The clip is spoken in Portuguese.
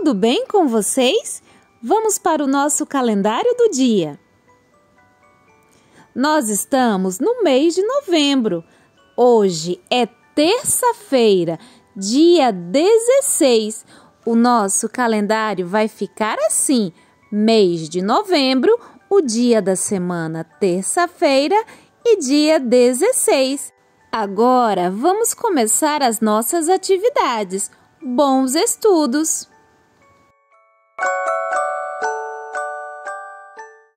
Tudo bem com vocês? Vamos para o nosso calendário do dia. Nós estamos no mês de novembro. Hoje é terça-feira, dia 16. O nosso calendário vai ficar assim: mês de novembro, o dia da semana terça-feira e dia 16. Agora vamos começar as nossas atividades. Bons estudos!